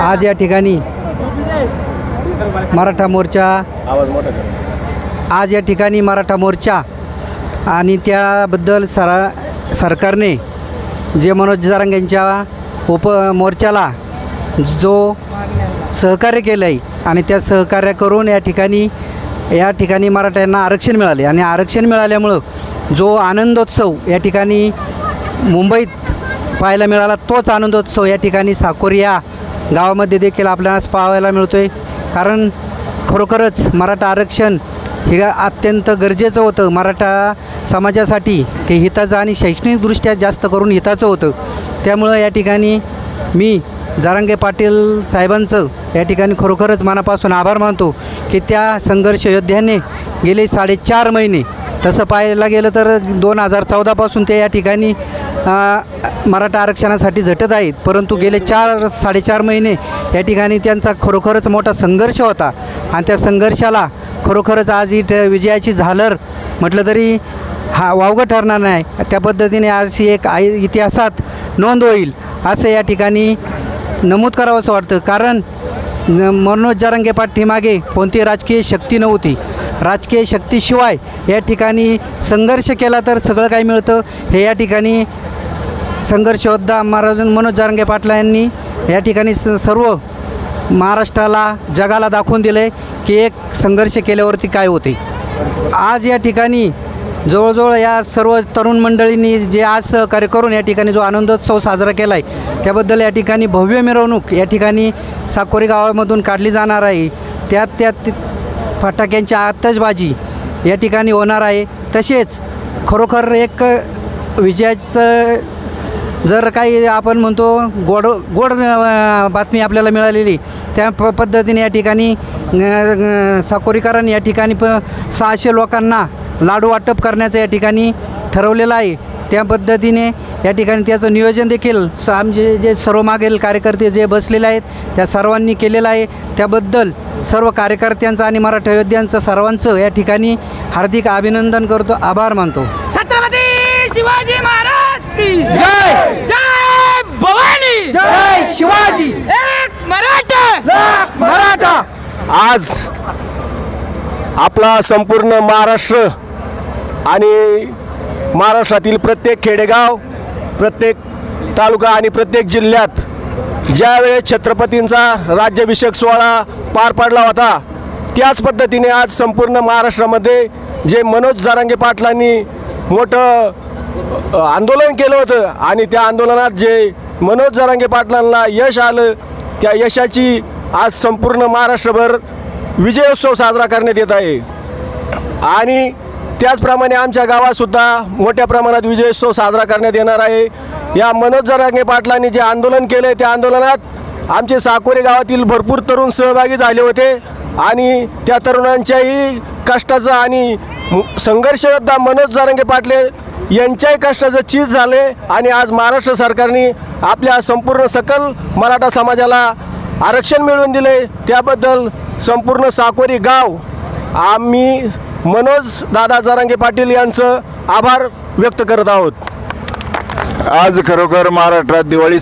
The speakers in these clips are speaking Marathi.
आज या ठिकाणी मराठा मोर्चा आज या ठिकाणी मराठा मोर्चा आणि त्याबद्दल सरकारने जे मनोज जरांगेंच्या मोर्चाला जो सहकार्य केलं आहे आणि त्या सहकार्य करून या ठिकाणी मराठ्यांना आरक्षण मिळाले आणि आरक्षण मिळाल्यामुळं जो आनंदोत्सव या ठिकाणी मुंबईत पाहायला मिळाला तोच आनंदोत्सव या ठिकाणी साकोरी या गावामध्ये देखील आपल्याला पाहायला मिळतो आहे। कारण खरोखरच मराठा आरक्षण हे अत्यंत गरजेचं होतं मराठा समाजासाठी, ते हिताचं आणि शैक्षणिकदृष्ट्या जास्त करून हिताचं होतं। त्यामुळं या ठिकाणी मी जरांगे पाटील साहेबांचं या ठिकाणी खरोखरच मनापासून आभार मानतो की त्या संघर्ष योद्ध्याने गेले 4.5 महिने, तसं पाहायला गेलं तर 2014पासून ते या ठिकाणी मराठा आरक्षणासाठी झटत आहेत, परंतु गेले 4-4.5 महिने या ठिकाणी त्यांचा खरोखरच मोठा संघर्ष होता आणि त्या संघर्षाला खरोखरच आज ही विजयाची झालर म्हटलं तरी वावगं ठरणार नाही। त्या पद्धतीने आज ही एक इतिहासात नोंद होईल असं या ठिकाणी नमूद करावं असं वाटतं। कारण मनोज जरांगे पाठीमागे कोणती राजकीय शक्ती नव्हती, राजकीय शक्तीशिवाय या ठिकाणी संघर्ष केला तर सगळं काही मिळतं हे या ठिकाणी संघर्ष योद्धा मनोज जरांगे पाटील यांनी या ठिकाणी सर्व महाराष्ट्राला जगाला दाखवून दिले की एक संघर्ष केल्यावरती काय होते। आज या ठिकाणी जवळजवळ या सर्व तरुण मंडळींनी जे आज सहकार्य करून या ठिकाणी जो आनंदोत्सव साजरा केला आहे त्याबद्दल या ठिकाणी भव्य मिरवणूक या ठिकाणी साकोरी गावामधून काढली जाणार आहे। त्यात फटाक्यांची आतषबाजी या ठिकाणी होणार आहे। तसेच खरोखर एक विजयाचं जर काही आपण म्हणतो गोड बातमी आपल्याला मिळालेली, त्या पद्धतीने या ठिकाणी साकोरीकरांनी या ठिकाणी 600 लोकांना लाडू वाटप करण्याचं या ठिकाणी ठरवलेलं आहे। त्या पद्धतीने या ठिकाणी त्याचं नियोजन देखील आमचे जे सर्व मागील कार्यकर्ते जे बसलेले आहेत त्या सर्वांनी केलेलं आहे। त्याबद्दल सर्व कार्यकर्त्यांचं आणि मराठा योद्ध्यांचं सर्वांचं या ठिकाणी हार्दिक अभिनंदन करतो, आभार मानतो। छत्रपती शिवाजी महाराज की जय, जय भवानी, जय शिवाजी, एक मराठा। आज आपला संपूर्ण महाराष्ट्र आणि महाराष्ट्रातील प्रत्येक खेडेगाव, प्रत्येक तालुका आणि प्रत्येक जिल्ह्यात ज्यावेळेस छत्रपतींचा राज्याभिषेक सोहळा पार पडला होता त्याच पद्धतीने आज संपूर्ण महाराष्ट्रामध्ये जे मनोज जरांगे पाटलांनी मोठं आंदोलन केलं होतं आणि त्या आंदोलनात जे मनोज जरांगे पाटलांना यश आलं त्या यशाची आज संपूर्ण महाराष्ट्रभर विजयोत्सव साजरा करण्यात येत आहे। आणि त्याचप्रमाणे आमच्या गावातसुद्धा मोठ्या प्रमाणात विजयोत्सव साजरा करण्यात येणार आहे। या मनोज जरांगे पाटलांनी जे आंदोलन केले त्या आंदोलनात आमचे साकोरे गावातील भरपूर तरुण सहभागी झाले होते आणि त्या तरुणांच्याही कष्टाचं आणि संघर्ष योद्धा मनोज जरांगे पाटील यांच्याही कष्टाचं चीज झाले आणि आज महाराष्ट्र सरकारने आपल्या संपूर्ण सकल मराठा समाजाला आरक्षण मिळवून दिले। त्याबद्दल संपूर्ण साकोरी गाव आम्ही मनोज दादा जरांगे पाटील यांचं आभार व्यक्त करत आहोत। आज खरोखर महाराष्ट्रात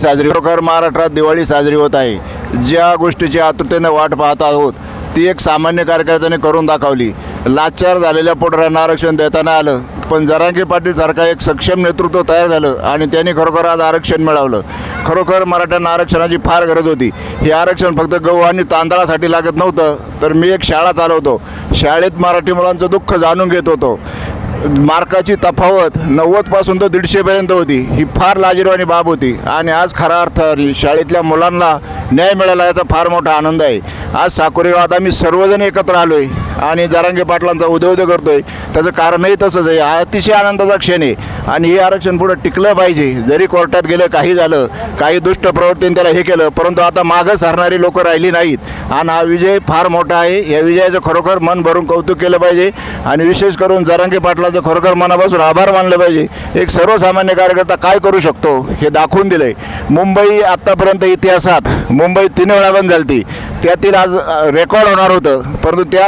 दिवाळी साजरी होत आहे। ज्या गोष्टीची आतुरतेने वाट पाहत आहोत ती एक सामान्य कार्यकर्त्याने करून दाखवली। लाचार झालेल्या पोटरांना आरक्षण देताना आलं, पण जरांगे पाटील सारखा एक सक्षम नेतृत्व तयार झालं आणि त्यांनी खरोखर आज आरक्षण मिळवलं। खरोखर मराठ्यांना आरक्षणाची फार गरज होती। हे आरक्षण फक्त गहू आणि तांदळासाठी लागत नव्हतं, तर मी एक शाळा चालवतो, शाळेत मराठी मुलांचं दुःख जाणून घेत होतो। मार्काची तफावत 90पासून तर 150पर्यंत होती, ही फार लाजिरवाणी बाब होती आणि आज खऱ्या अर्थाने शाळेतल्या मुलांना न्याय मिळाला याचा फार मोठा आनंद आहे। आज साकोरी गावात आम्ही सर्वजण एकत्र आलो आहे आणि जरांगे पाटलांचा उद्योग करतोय, त्याचं कारणही तसंच आहे। हा अतिशय आनंदाचा क्षण आहे आणि हे आरक्षण पुढे टिकलं पाहिजे। जरी कोर्टात गेलं, काही झालं, काही दुष्ट प्रवृत्तीने त्याला हे केलं, परंतु आता मागं सरणारी लोकं राहिली नाहीत आणि हा विजय फार मोठा आहे। या विजयाचं खरोखर मन भरून कौतुक केलं पाहिजे आणि विशेष करून जरांगे पाटलाचं खरोखर मनापासून आभार मानले पाहिजे। एक सर्वसामान्य कार्यकर्ता काय करू शकतो हे दाखवून दिलंय। मुंबई आत्तापर्यंत इतिहासात मुंबई 3 वेळा बंद झाली, त्यातील आज रेकॉर्ड होणार होतं, परंतु त्यात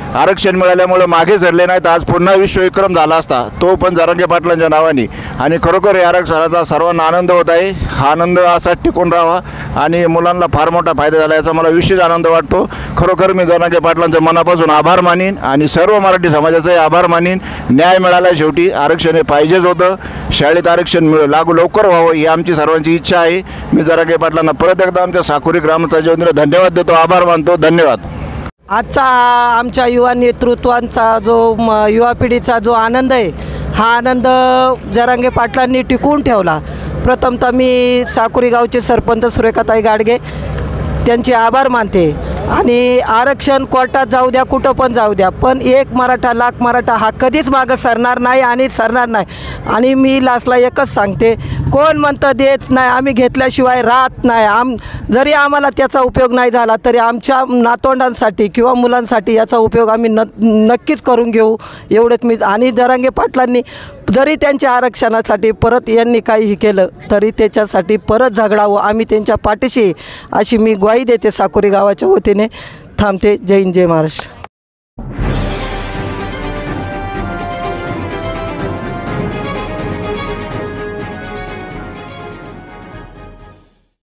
आरक्षण मिळाल्यामुळं मागे सरले नाहीत, आज पुन्हा विश्वविक्रम झाला असता, तो पण जरांगे पाटलांच्या नावाने. आणि खरोखर या आरक्षणाचा सर्वांना आनंद होत आहे. हा आनंद असाच टिकून राहावा आणि मुलांना फार मोठा फायदा झाला याचा मला विशेष आनंद वाटतो. खरोखर मी जरांगे पाटलांचं मनापासून आभार मानीन आणि सर्व मराठी समाजाचाही आभार मानीन. न्याय मिळाला, शेवटी आरक्षण हे पाहिजेच होतं. शाळेत आरक्षण लागू लवकर व्हावं ही आमची सर्वांची इच्छा आहे. मी जरांगे पाटलांना परत एकदा आमच्या साकुरी ग्रामपंचायतीच्या वतीने धन्यवाद देतो, आभार मानतो. धन्यवाद. आजचा आमच्या युवा नेतृत्वांचा जो युवा पिढीचा जो आनंद आहे, हा आनंद जरांगे पाटलांनी टिकवून ठेवला. प्रथमतः मी साकुरी गावचे सरपंच सुरेखाताई गाडगे त्यांचे आभार मानते. आणि आरक्षण कोर्टात जाऊ द्या, कुठं पण जाऊ द्या, पण एक मराठा लाख मराठा हा कधीच मागं सरणार नाही आणि सरणार नाही. आणि मी लास्टला एकच सांगते, कोण म्हणतं देत नाही, आम्ही घेतल्याशिवाय राहत नाही. जरी आम्हाला त्याचा उपयोग नाही झाला तरी आमच्या नातवंडांसाठी किंवा मुलांसाठी याचा उपयोग आम्ही नक्कीच करून घेऊ, एवढंच मी. आणि जरांगे पाटलांनी जरी त्यांच्या आरक्षणासाठी परत यांनी काहीही केलं तरी त्याच्यासाठी परत झगडावं, आम्ही त्यांच्या पाठीशी, अशी मी ग्वाही देते. साकुरी गावाच्या वतीने थांबते. जय हिंद, जय महाराष्ट्र.